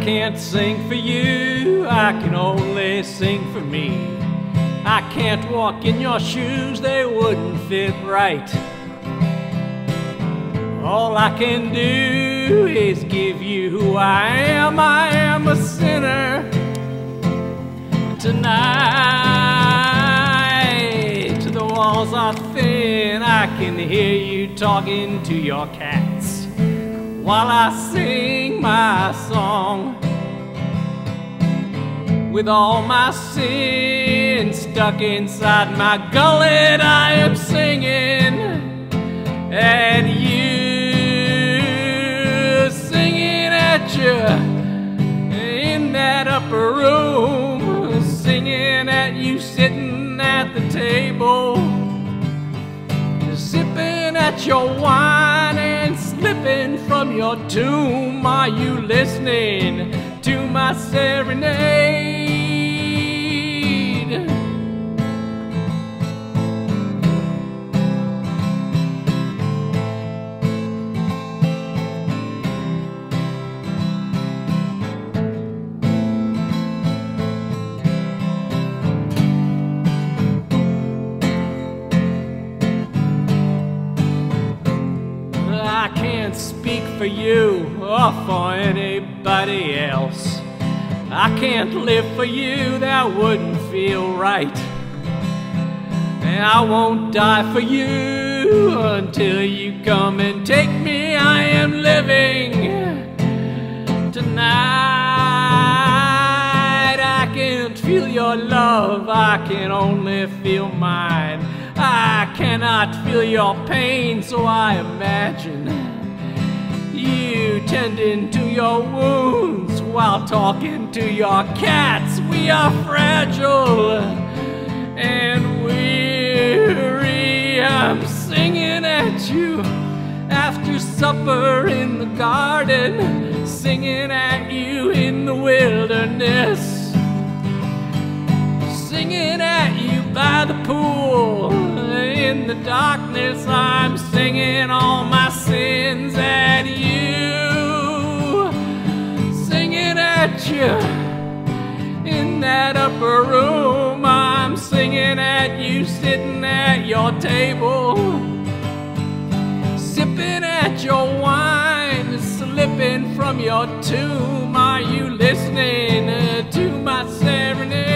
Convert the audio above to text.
can't sing for you, I can only sing for me. I can't walk in your shoes, they wouldn't fit right. All I can do is give you who I am. I am a sinner tonight. The walls are thin, I can hear you talking to your cats while I sing my song. With all my sins stuck inside my gullet, I am singing at you, singing at you in that upper room, singing at you sitting at the table, sipping at your wine and slipping from your tomb. Are you listening to my serenade? I can't speak for you or for anybody else. I can't live for you, that wouldn't feel right. And I won't die for you until you come and take me. I am living tonight. I can't feel your love, I can only feel mine. I cannot feel your pain, so I imagine you tending to your wounds while talking to your cats. We are fragile and weary. I'm singing at you after supper in the garden, singing at you in the wilderness, singing at you by the pool. In the darkness, I'm singing all my sins at you, singing at you in that upper room. I'm singing at you sitting at your table, sipping at your wine, slipping from your tomb. Are you listening to my serenade?